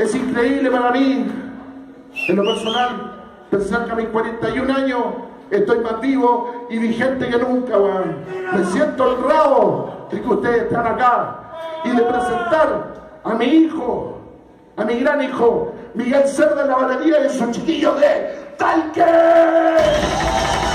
Es increíble para mí, en lo personal, pensar que a mis 41 años estoy más vivo y vigente que nunca, weón. Me siento honrado de que ustedes están acá y de presentar a mi hijo, a mi gran hijo, Miguel Cerda en la batería y a sus chiquillos de Talque.